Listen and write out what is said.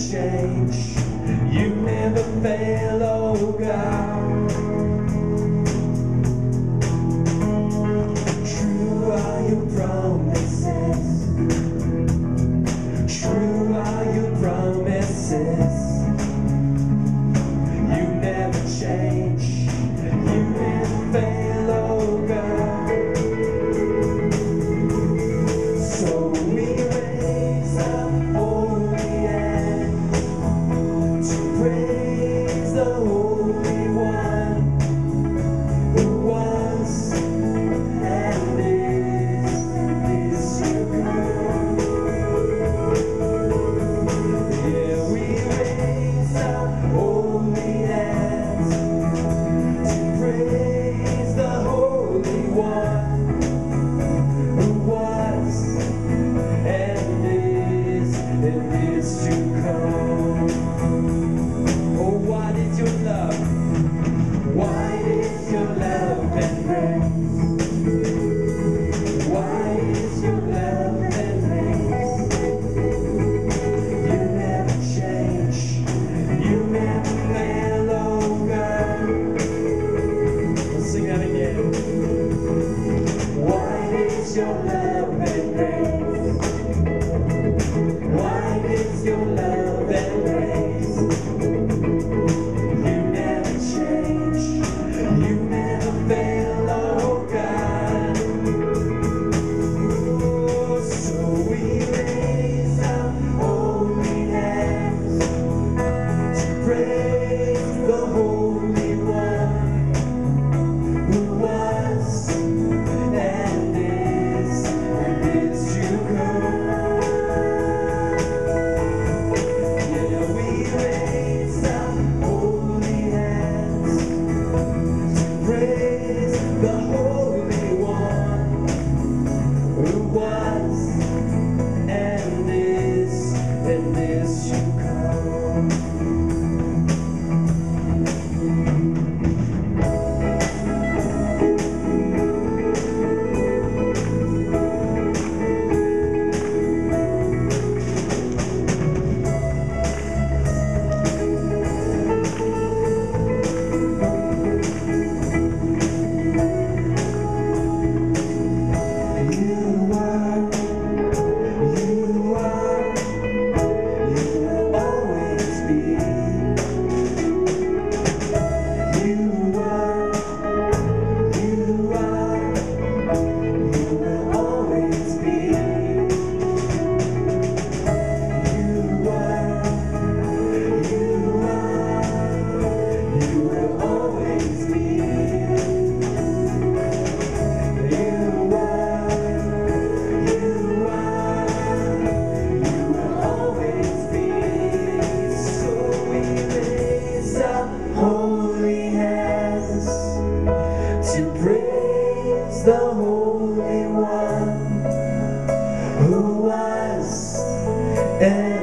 change. You never fail, oh God. True are your promises. True are your promises. You never change. You never fail, oh God. So we raise up holy hands to praise the Holy One who was and is to come. Yeah, we raise up holy hands to praise the Holy One who was and is to come. Oh, what is your love? Why is your love and grace? Why is your love and grace? You never change. You never fail, oh God. Let's sing that again. Why is your love and grace? Why is your love and grace? You never change. You never fail, oh God. Oh, so we raise up holy hands to praise the Holy One who was and is to come. Yeah, we raise up holy hands to praise the Holy One who was and is to come. To praise the Holy One who was and